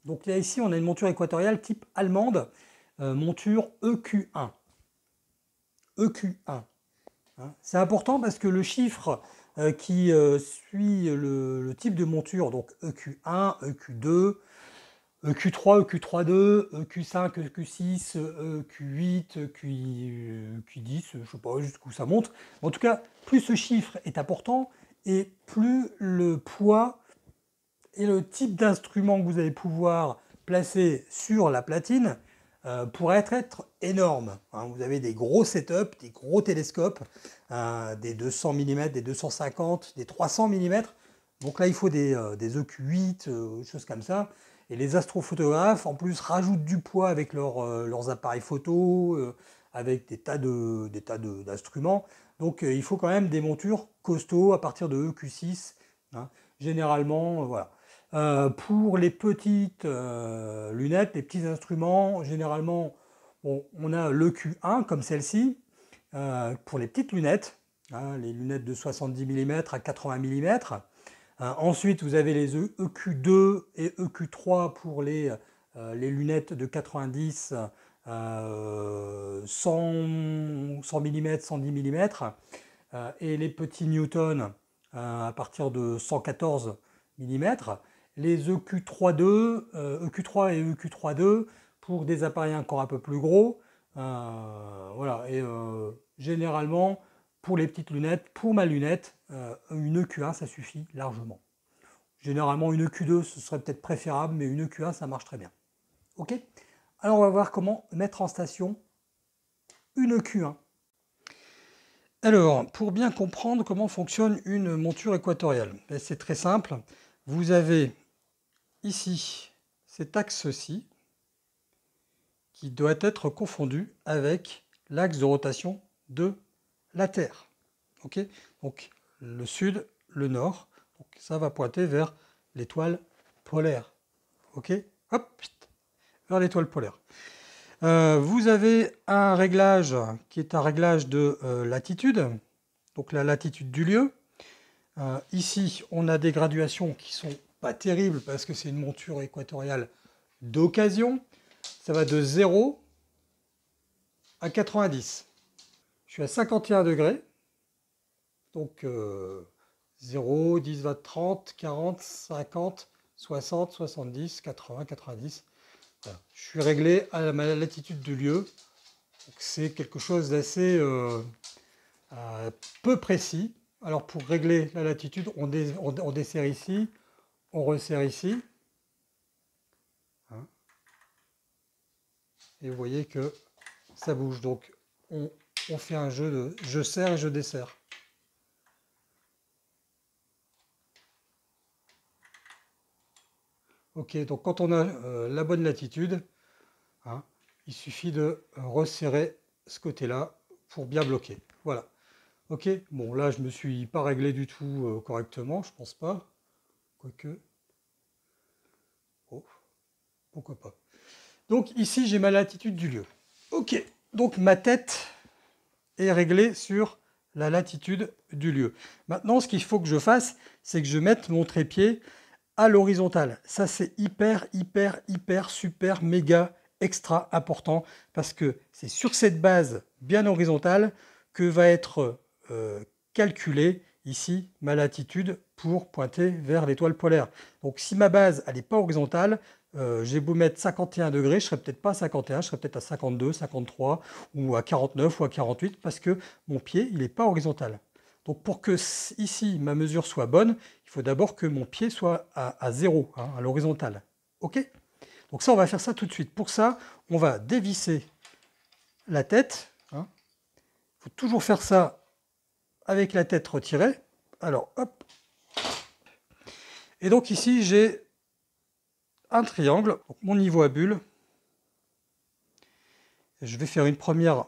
Donc là, ici, on a une monture équatoriale type allemande, monture EQ1. EQ1. Hein. C'est important parce que le chiffre qui suit le type de monture, donc EQ1, EQ2, EQ3, EQ3.2, EQ5, EQ6, EQ8, EQ10, je ne sais pas jusqu'où ça monte. En tout cas, plus ce chiffre est important et plus le poids et le type d'instrument que vous allez pouvoir placer sur la platine pourrait être énorme. Hein. Vous avez des gros setups, des gros télescopes, des 200 mm, des 250, des 300 mm. Donc là, il faut des EQ8, des choses comme ça. Et les astrophotographes, en plus, rajoutent du poids avec leurs appareils photo, avec des tas d'instruments. Donc il faut quand même des montures costauds à partir de EQ6. Hein. Généralement, voilà. Pour les petites lunettes, les petits instruments, généralement, bon, on a l'EQ1 comme celle-ci, pour les petites lunettes, hein, les lunettes de 70 mm à 80 mm. Ensuite, vous avez les EQ2 et EQ3 pour les lunettes de 90, 100 mm, 110 mm, et les petits Newton à partir de 114 mm. Les EQ3.2, EQ3 et EQ3.2 pour des appareils encore un peu plus gros. Voilà, et généralement, pour les petites lunettes, pour ma lunette, une EQ1, ça suffit largement. Généralement, une EQ2, ce serait peut-être préférable, mais une EQ1, ça marche très bien. Ok. Alors, on va voir comment mettre en station une EQ1. Alors, pour bien comprendre comment fonctionne une monture équatoriale, c'est très simple. Vous avez ici cet axe-ci qui doit être confondu avec l'axe de rotation de la Terre. Ok. Donc, le sud, le nord. Donc, ça va pointer vers l'étoile polaire. Ok. Hop, vers l'étoile polaire. Vous avez un réglage qui est un réglage de latitude, donc la latitude du lieu. Ici, on a des graduations qui sont pas terribles parce que c'est une monture équatoriale d'occasion. Ça va de 0 à 90. Je suis à 51 degrés, donc 0, 10, 20, 30, 40, 50, 60, 70, 80, 90. Voilà. Je suis réglé à ma latitude du lieu. C'est quelque chose d'assez peu précis. Alors pour régler la latitude, on desserre ici, on resserre ici. Hein. Et vous voyez que ça bouge. Donc on fait un jeu de je serre et je desserre. Ok, donc quand on a la bonne latitude, hein, il suffit de resserrer ce côté-là pour bien bloquer. Voilà. Ok, bon là je me suis pas réglé du tout correctement, je pense pas. Quoique. Oh, pourquoi pas. Donc ici j'ai ma latitude du lieu. Ok, donc ma tête est réglée sur la latitude du lieu. Maintenant ce qu'il faut que je fasse, c'est que je mette mon trépied à l'horizontale. Ça c'est hyper, super, méga, extra important parce que c'est sur cette base bien horizontale que va être calculée ici ma latitude pour pointer vers l'étoile polaire. Donc si ma base elle n'est pas horizontale, j'ai beau mettre 51 degrés, je ne serai peut-être pas à 51, je serai peut-être à 52, 53 ou à 49 ou à 48 parce que mon pied il n'est pas horizontal. Donc pour que ici ma mesure soit bonne, il faut d'abord que mon pied soit à 0, hein, à l'horizontale. Ok? Donc ça, on va faire ça tout de suite. Pour ça, on va dévisser la tête. Hein. Il faut toujours faire ça avec la tête retirée. Alors, hop. Et donc ici, j'ai un triangle, donc mon niveau à bulle. Je vais faire une première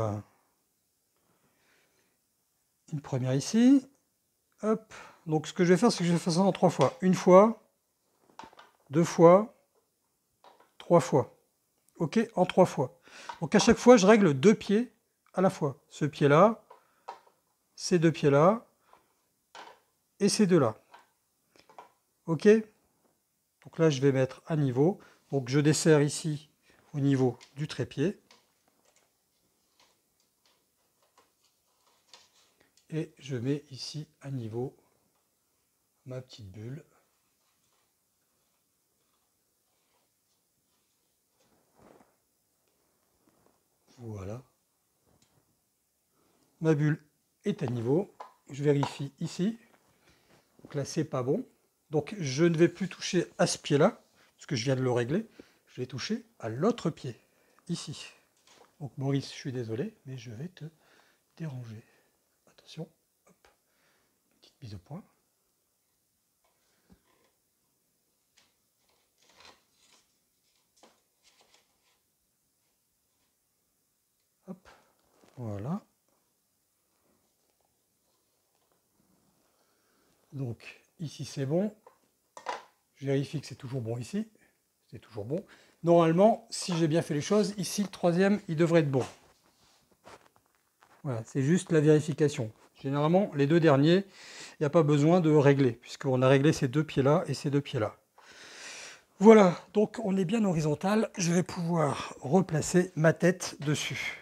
ici. Hop. Donc ce que je vais faire, c'est que je vais faire ça en 3 fois. Une fois, 2 fois, 3 fois. Ok, en 3 fois. Donc à chaque fois, je règle 2 pieds à la fois. Ce pied-là, ces 2 pieds-là, et ces 2-là. Ok. Donc Donc là, je vais mettre à niveau. Donc je desserre ici au niveau du trépied. Et je mets ici à niveau ma petite bulle. Voilà. Ma bulle est à niveau. Je vérifie ici. Donc là, c'est pas bon. Donc je ne vais plus toucher à ce pied-là, parce que je viens de le régler. Je vais toucher à l'autre pied, ici. Donc Maurice, je suis désolé, mais je vais te déranger. Attention, hop, petite mise au point. Hop, voilà. Donc ici c'est bon. Je vérifie que c'est toujours bon ici. C'est toujours bon. Normalement, si j'ai bien fait les choses, ici le troisième, il devrait être bon. Voilà, c'est juste la vérification. Généralement, les deux derniers, il n'y a pas besoin de régler, puisqu'on a réglé ces deux pieds-là et ces deux pieds-là. Voilà, donc on est bien horizontal. Je vais pouvoir replacer ma tête dessus.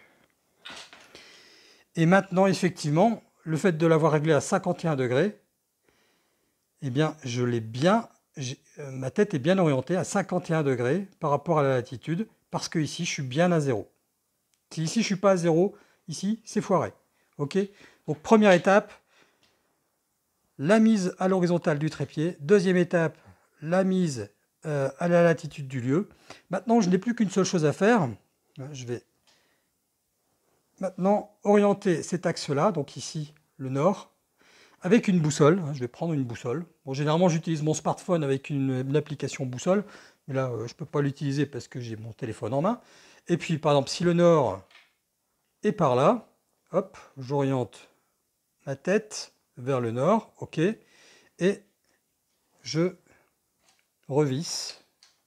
Et maintenant, effectivement, le fait de l'avoir réglé à 51 degrés, eh bien, je l'ai bien, ma tête est bien orientée à 51 degrés par rapport à la latitude, parce que ici, je suis bien à 0. Si ici, je ne suis pas à 0, ici, c'est foiré. Ok. Donc, première étape, la mise à l'horizontale du trépied. Deuxième étape, la mise à la latitude du lieu. Maintenant, je n'ai plus qu'une seule chose à faire. Je vais maintenant orienter cet axe-là, donc ici, le nord, avec une boussole. Je vais prendre une boussole. Bon, généralement, j'utilise mon smartphone avec une application boussole, mais là, je ne peux pas l'utiliser parce que j'ai mon téléphone en main. Et puis, par exemple, si le nord est par là, hop, j'oriente ma tête vers le nord, ok, et je revisse.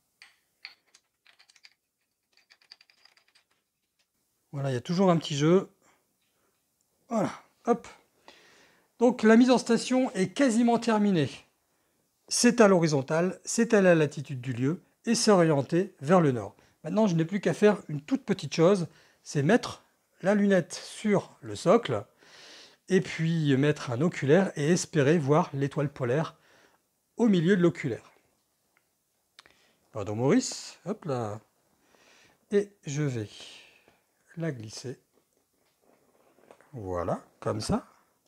Voilà, il y a toujours un petit jeu. Voilà, hop. Donc la mise en station est quasiment terminée. C'est à l'horizontale, c'est à la latitude du lieu et c'est orienté vers le nord. Maintenant, je n'ai plus qu'à faire une toute petite chose, c'est mettre la lunette sur le socle et puis mettre un oculaire et espérer voir l'étoile polaire au milieu de l'oculaire. Pardon Maurice, hop là. Et je vais la glisser. Voilà, comme ça.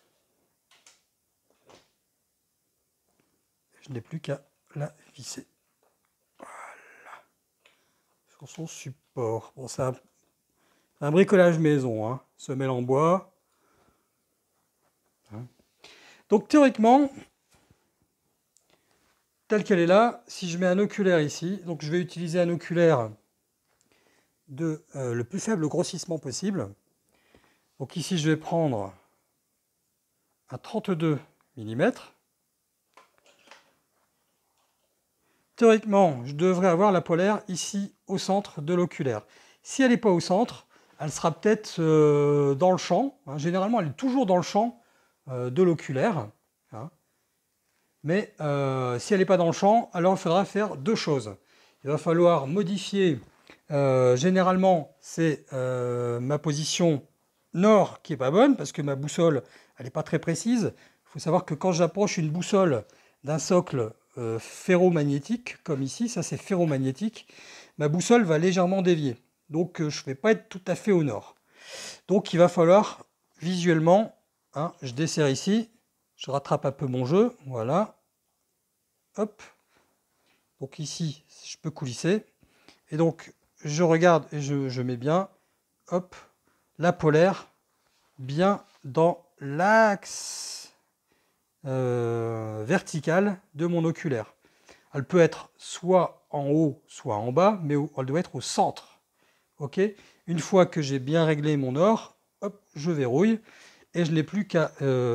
Je n'ai plus qu'à la visser. Voilà. Sur son support. Bon, c'est un bricolage maison, hein. Semelle en bois. Hein. Donc théoriquement, telle qu'elle est là, si je mets un oculaire ici, donc je vais utiliser un oculaire de le plus faible grossissement possible. Donc ici, je vais prendre un 32 mm. Théoriquement, je devrais avoir la polaire ici au centre de l'oculaire. Si elle n'est pas au centre, elle sera peut-être dans le champ. Hein. Généralement, elle est toujours dans le champ de l'oculaire. Hein. Mais si elle n'est pas dans le champ, alors il faudra faire deux choses. Il va falloir modifier, généralement, c'est ma position nord qui n'est pas bonne, parce que ma boussole, elle n'est pas très précise. Il faut savoir que quand j'approche une boussole d'un socle ferromagnétique, comme ici, ça c'est ferromagnétique, ma boussole va légèrement dévier. Donc je ne vais pas être tout à fait au nord. Donc il va falloir visuellement, hein, je desserre ici, je rattrape un peu mon jeu, voilà. Hop. Donc ici, je peux coulisser. Et donc je regarde et je mets bien, hop, la polaire bien dans l'axe vertical de mon oculaire. Elle peut être soit en haut, soit en bas, mais elle doit être au centre. Ok. Une fois que j'ai bien réglé mon nord, hop, je verrouille et je n'ai plus qu'à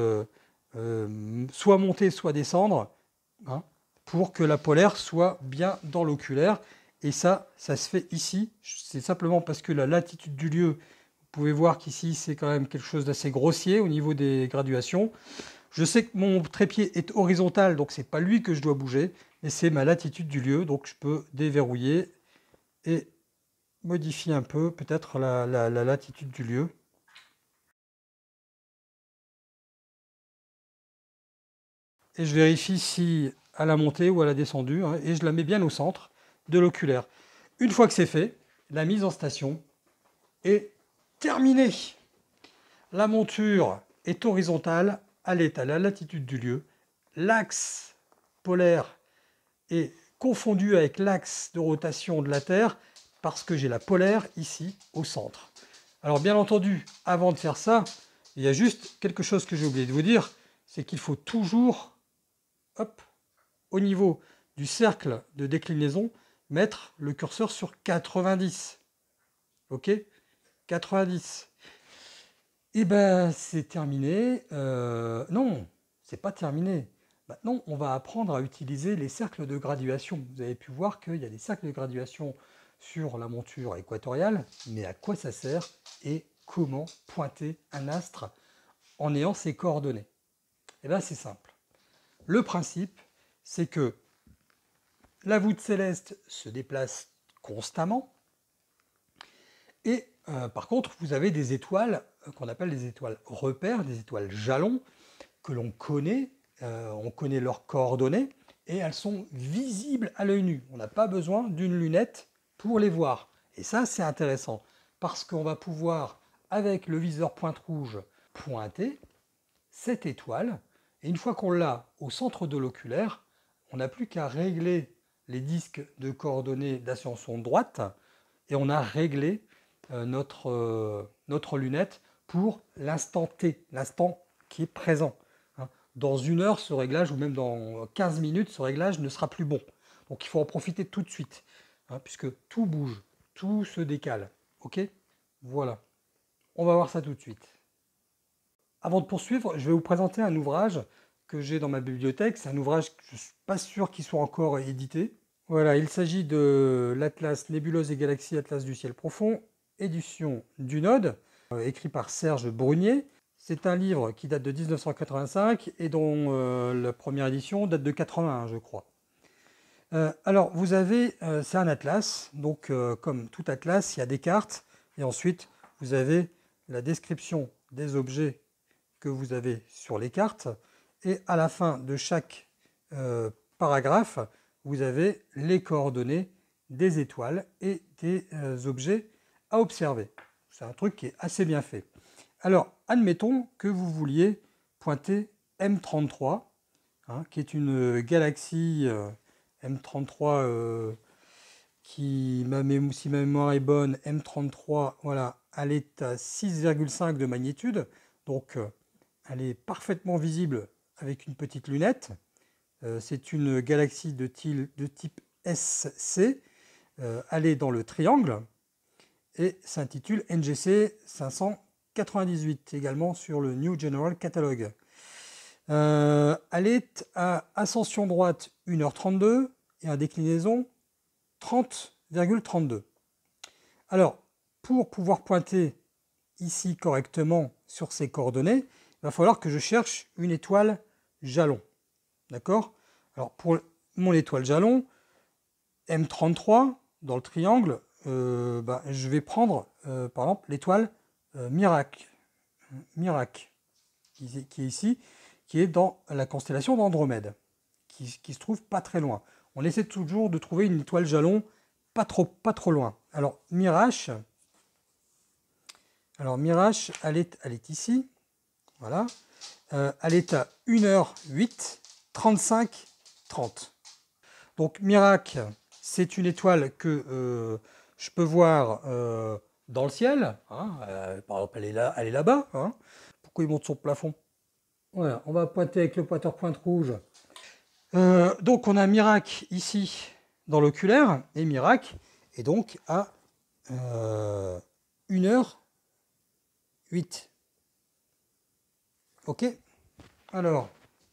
soit monter, soit descendre, hein, pour que la polaire soit bien dans l'oculaire. Et ça se fait ici. C'est simplement parce que la latitude du lieu, vous pouvez voir qu'ici, c'est quand même quelque chose d'assez grossier au niveau des graduations. Je sais que mon trépied est horizontal, donc c'est pas lui que je dois bouger, mais c'est ma latitude du lieu, donc je peux déverrouiller et modifier un peu peut-être la latitude du lieu. Et je vérifie si à la montée ou à la descendue, hein, et je la mets bien au centre de l'oculaire. Une fois que c'est fait, la mise en station est terminée. La monture est horizontale, elle est à la latitude du lieu. L'axe polaire est confondu avec l'axe de rotation de la Terre parce que j'ai la polaire ici au centre. Alors bien entendu, avant de faire ça, il y a juste quelque chose que j'ai oublié de vous dire, c'est qu'il faut toujours, hop, au niveau du cercle de déclinaison, mettre le curseur sur 90. Ok, 90. Et ben c'est terminé. Non, c'est pas terminé. Maintenant, on va apprendre à utiliser les cercles de graduation. Vous avez pu voir qu'il y a des cercles de graduation sur la monture équatoriale, mais à quoi ça sert et comment pointer un astre en ayant ses coordonnées? Et bien c'est simple. Le principe, c'est que la voûte céleste se déplace constamment et par contre, vous avez des étoiles qu'on appelle des étoiles repères, des étoiles jalons que l'on connaît, on connaît leurs coordonnées et elles sont visibles à l'œil nu. On n'a pas besoin d'une lunette pour les voir. Et ça, c'est intéressant parce qu'on va pouvoir, avec le viseur pointe rouge, pointer cette étoile. Et une fois qu'on l'a au centre de l'oculaire, on n'a plus qu'à régler les disques de coordonnées d'ascension droite et on a réglé notre lunette pour l'instant T, l'instant qui est présent. Dans une heure, ce réglage, ou même dans 15 minutes, ce réglage ne sera plus bon. Donc il faut en profiter tout de suite, puisque tout bouge, tout se décale. Ok? Voilà. On va voir ça tout de suite. Avant de poursuivre, je vais vous présenter un ouvrage que j'ai dans ma bibliothèque. C'est un ouvrage que je ne suis pas sûr qu'il soit encore édité. Voilà, il s'agit de l'Atlas Nébuleuses et Galaxies, Atlas du ciel profond, édition du Node, écrit par Serge Brunier. C'est un livre qui date de 1985 et dont la première édition date de 81, je crois. Alors, vous avez, c'est un atlas, donc comme tout atlas, il y a des cartes, et ensuite, vous avez la description des objets que vous avez sur les cartes, et à la fin de chaque paragraphe, vous avez les coordonnées des étoiles et des objets à observer. C'est un truc qui est assez bien fait. Alors, admettons que vous vouliez pointer M33, qui est une galaxie M33 qui, si ma mémoire est bonne, M33, voilà, elle est à 6,5 de magnitude, donc elle est parfaitement visible avec une petite lunette. C'est une galaxie de type SC, elle est dans le triangle et s'intitule NGC 598, également sur le New General Catalogue. Elle est à ascension droite 1h32 et à déclinaison 30,32. Alors, pour pouvoir pointer ici correctement sur ces coordonnées, il va falloir que je cherche une étoile jalon. D'accord? Alors, pour mon étoile jalon, M33, dans le triangle, je vais prendre, par exemple, l'étoile Mirac, qui est ici, qui est dans la constellation d'Andromède, qui se trouve pas très loin. On essaie toujours de trouver une étoile jalon pas trop loin. Alors, Mirach, elle est ici. Voilà. Elle est à 1h08, 35, 30. Donc, Mirac, c'est une étoile que je peux voir dans le ciel. Par exemple, elle est là-bas. Pourquoi il monte sur le plafond? Voilà, on va pointer avec le pointeur pointe rouge. Donc, on a Mirac ici dans l'oculaire, et Mirac est donc à 1h08. Ok? Alors,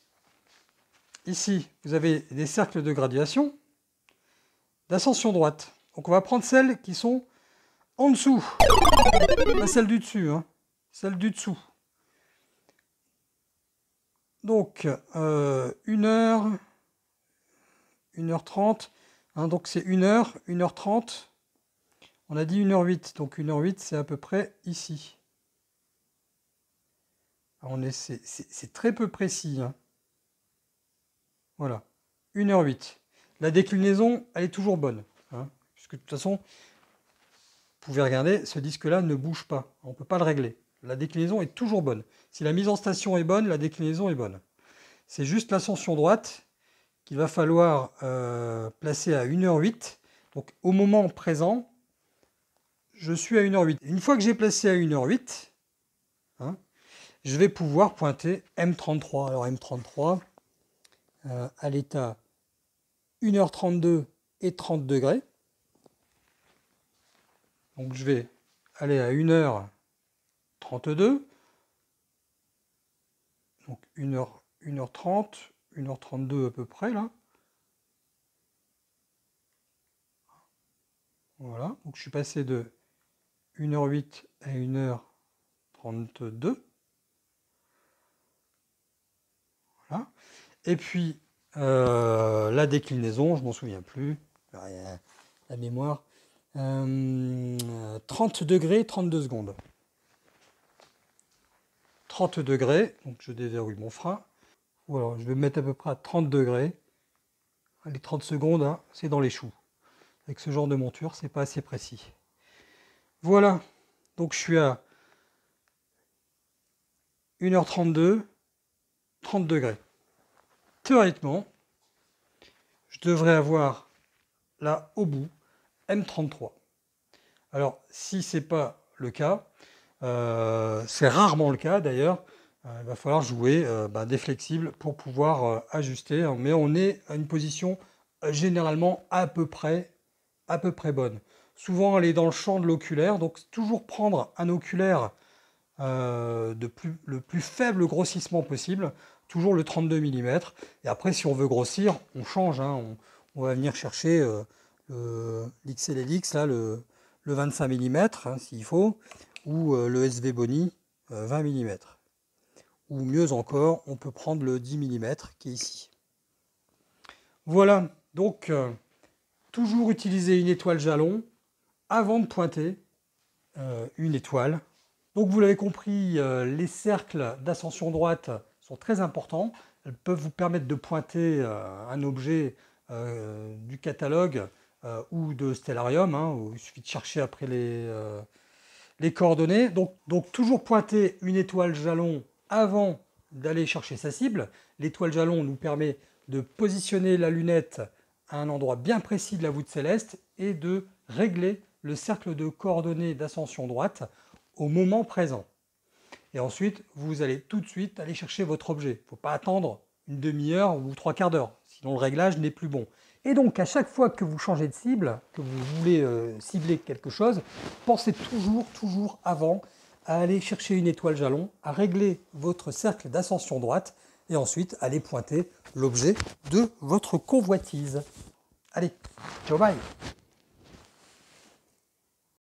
ici, vous avez des cercles de graduation d'ascension droite. Donc, on va prendre celles qui sont en dessous. Pas celle du dessus, celle du dessous. Donc, 1 heure, 1h30, hein, donc c'est 1 heure, 1h30. On a dit 1h08, donc 1h08, c'est à peu près ici. C'est très peu précis, hein. Voilà, 1h08. La déclinaison, elle est toujours bonne, hein, puisque de toute façon, vous pouvez regarder, ce disque-là ne bouge pas. On ne peut pas le régler. La déclinaison est toujours bonne. Si la mise en station est bonne, la déclinaison est bonne. C'est juste l'ascension droite qu'il va falloir placer à 1h08. Donc au moment présent, je suis à 1h08. Une fois que j'ai placé à 1h08, hein, je vais pouvoir pointer M33. Alors M33, à l'état 1h32 et 30 degrés. Donc je vais aller à 1h32. Donc 1h30, 1h32 à peu près là. Voilà, donc je suis passé de 1h08 à 1h32. Voilà. Et puis la déclinaison, je m'en souviens plus, la mémoire, 30 degrés, 32 secondes. 30 degrés, donc je déverrouille mon frein. Ou alors je vais me mettre à peu près à 30 degrés. Les 30 secondes, hein, c'est dans les choux. Avec ce genre de monture, c'est pas assez précis. Voilà, donc je suis à 1h32, 30 degrés. Théoriquement, je devrais avoir là au bout M33. Alors, si ce n'est pas le cas, c'est rarement le cas d'ailleurs, il va falloir jouer des flexibles pour pouvoir ajuster, hein, mais on est à une position généralement à peu près bonne. Souvent, elle est dans le champ de l'oculaire, donc toujours prendre un oculaire le plus faible grossissement possible, toujours le 32 mm. Et après, si on veut grossir, on change, hein, on va venir chercher l'XLLX, là, le 25 mm, hein, s'il faut, ou le SV Boni 20 mm. Ou mieux encore, on peut prendre le 10 mm qui est ici. Voilà, donc toujours utiliser une étoile jalon avant de pointer une étoile. Donc vous l'avez compris, les cercles d'ascension droite sont très importants. Elles peuvent vous permettre de pointer un objet du catalogue ou de Stellarium, hein, où il suffit de chercher après les coordonnées. Donc toujours pointer une étoile jalon avant d'aller chercher sa cible. L'étoile jalon nous permet de positionner la lunette à un endroit bien précis de la voûte céleste et de régler le cercle de coordonnées d'ascension droite au moment présent. Et ensuite, vous allez tout de suite aller chercher votre objet. Il ne faut pas attendre une demi-heure ou 3/4 d'heure, sinon le réglage n'est plus bon. Et donc, à chaque fois que vous changez de cible, que vous voulez cibler quelque chose, pensez toujours avant à aller chercher une étoile jalon, à régler votre cercle d'ascension droite, et ensuite aller pointer l'objet de votre convoitise. Allez, ciao bye!